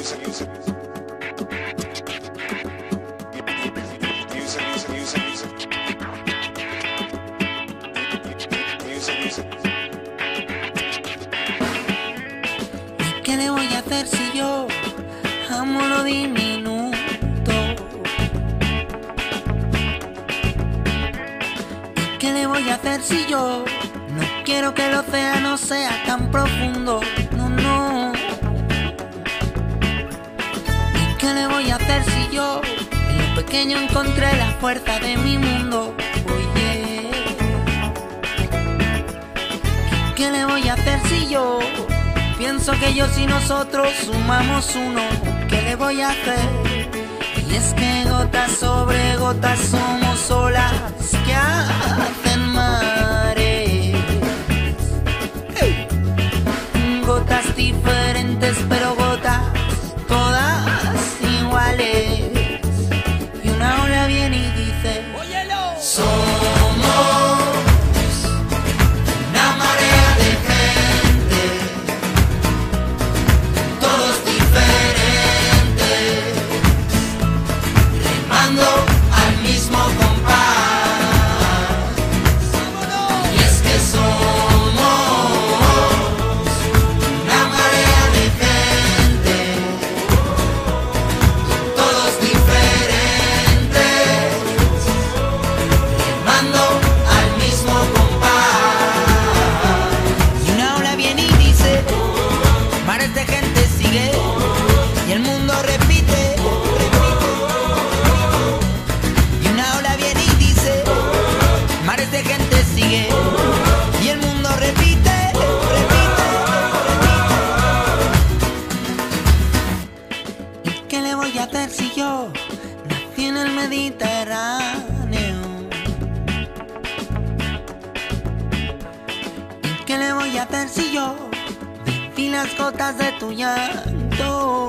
¿Qué le voy a hacer si yo amo lo diminuto? ¿Qué le voy a hacer si yo no quiero que el océano sea tan profundo? No, no. ¿Y qué le voy a hacer si yo en lo pequeño encontré la fuerza de mi mundo? Oye, ¿qué le voy a hacer si yo pienso que ellos y nosotros sumamos uno? ¿Qué le voy a hacer? Y es que gotas sobre gotas somos olas que hacen mares. ¡Hey! Gotas diferentes pero gotas todas iguales. Y una ola viene y dice: ¡óyelo! Somos una marea de gente, todos diferentes, remando al mismo compás. Y es que somos una marea de gente, todos diferentes, remando al mismo compás. Y una ola viene y dice: mares de gente sigue, y el mundo repite. Y una ola viene y dice: mares de gente sigue, y el mundo repite, repite, repite. ¿Y qué le voy a hacer si yo nací en el Mediterráneo? ¿Y qué le voy a hacer si yo viví las gotas de tu llanto?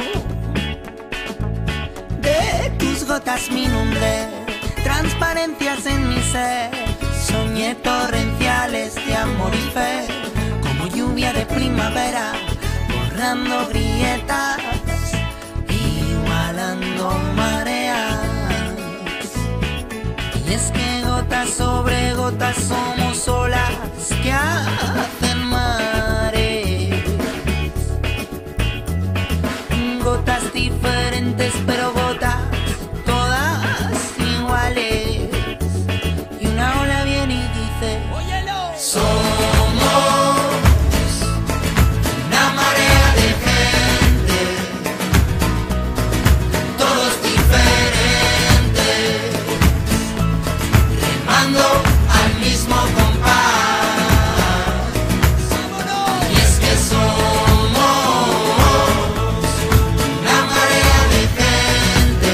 De tus gotas mi nombre, transparencias en mi ser. Soñé torrenciales de amor y fe, como lluvia de primavera, borrando grietas, igualando mareas. Y es que gotas sobre gotas somos olas que hacen mares. Gotas diferentes pero gotas todas iguales. Y una ola viene y dice: ¡óyelo! Somos una marea de gente, todos diferentes, remando al mismo compás. Y es que somos una marea de gente,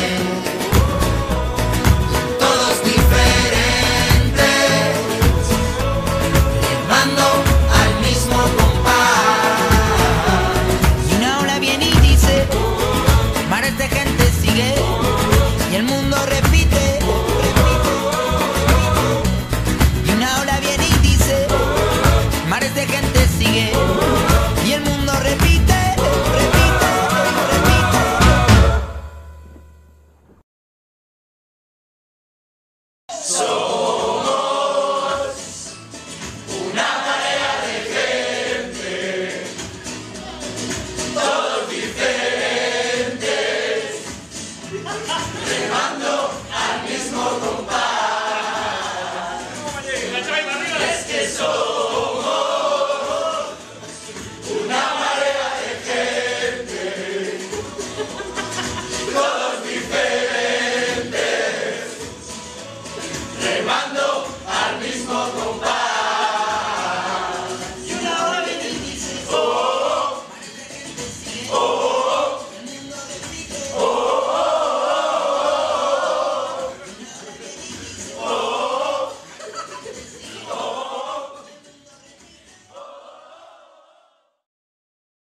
todos diferentes, remando